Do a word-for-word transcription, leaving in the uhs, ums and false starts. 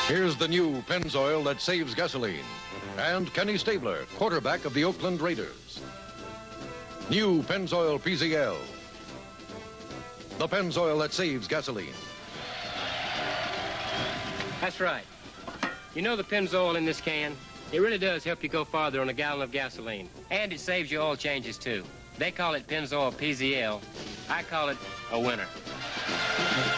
Here's the new Pennzoil that saves gasoline. And Kenny Stabler, quarterback of the Oakland Raiders. New Pennzoil P Z L. The Pennzoil that saves gasoline. That's right. You know the Pennzoil in this can? It really does help you go farther on a gallon of gasoline. And it saves you oil changes, too. They call it Pennzoil P Z L. I call it a winner.